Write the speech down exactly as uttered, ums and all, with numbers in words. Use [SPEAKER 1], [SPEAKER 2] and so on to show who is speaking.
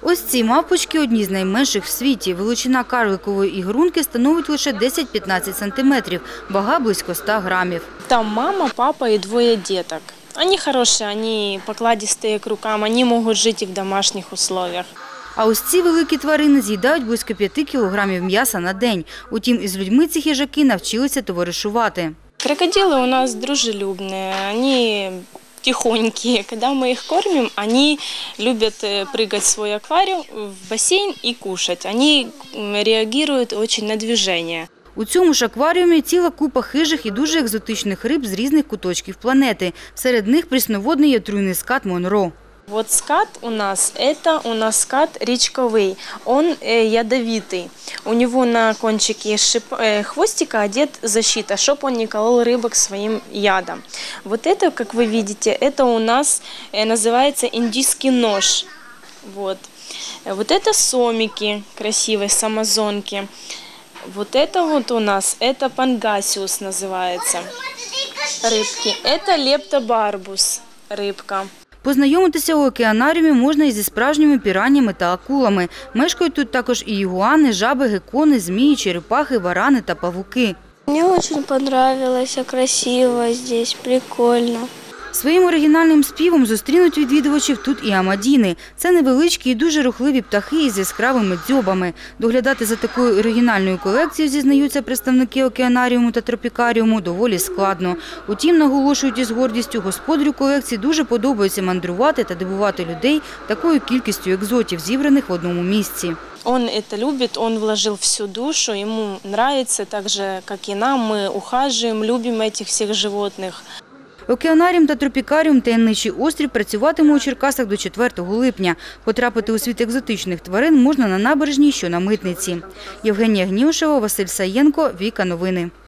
[SPEAKER 1] Ось ці мавпочки – одні з найменших в світі. Величина карликової ігрунки становить лише десять-п'ятнадцять сантиметрів, вага – близько ста грамів.
[SPEAKER 2] Там мама, папа и двое деток. Они хорошие, они покладистые к рукам, они могут жить и в домашних условиях.
[SPEAKER 1] А ось ці великі тварини з'їдають близько п'яти кілограмів м'яса на день. Утім, із людьми ці хижаки навчилися товаришувати.
[SPEAKER 2] Крокодилы у нас дружелюбные, они тихонькие. Когда мы их кормим, они любят прыгать в свой аквариум, в бассейн и кушать. Они реагируют очень на движение.
[SPEAKER 1] У цьому ж акваріумі ціла купа хижих і дуже екзотичних риб з різних куточків планети. Серед них прісноводний отруйний скат Монро.
[SPEAKER 2] Вот скат у нас, это у нас скат речковый, он э, ядовитый. У него на кончике шип, э, хвостика одет защита, чтобы он не колол рыбок своим ядом. Вот это, как вы видите, это у нас э, называется индийский нож. Вот. Вот это сомики красивые, с амазонки. Вот это вот у нас, это пангасиус называется, рыбки. Это лептобарбус, рыбка.
[SPEAKER 1] Познайомитися у океанаріумі можна і зі справжніми піраннями та акулами. Мешкають тут також і ігуани, жаби, геккони, змії, черепахи, варани та павуки.
[SPEAKER 3] Мені дуже подобалося, красиво здесь, прикольно.
[SPEAKER 1] Своїм оригінальним співом зустрінуть відвідувачів тут і амадіни. Це невеличкі і дуже рухливі птахи із яскравими дзьобами. Доглядати за такою оригінальною колекцією, зізнаються представники океанаріуму та тропікаріуму, доволі складно. Утім, наголошують із гордістю, господарю колекції дуже подобається мандрувати та дивувати людей такою кількістю екзотів, зібраних в одному місці.
[SPEAKER 2] Он это любит, он вложил всю душу, ему нравится, так же, как и нам, мы ухаживаем, любим этих всех животных.
[SPEAKER 1] Океанаріум та тропікаріум «Таємничий острів» працюватиме у Черкасах до четвертого липня. Потрапити у світ екзотичних тварин можна на набережній, що на Митниці. Євгенія Гнівшева, Василь Саєнко, Віка Новини.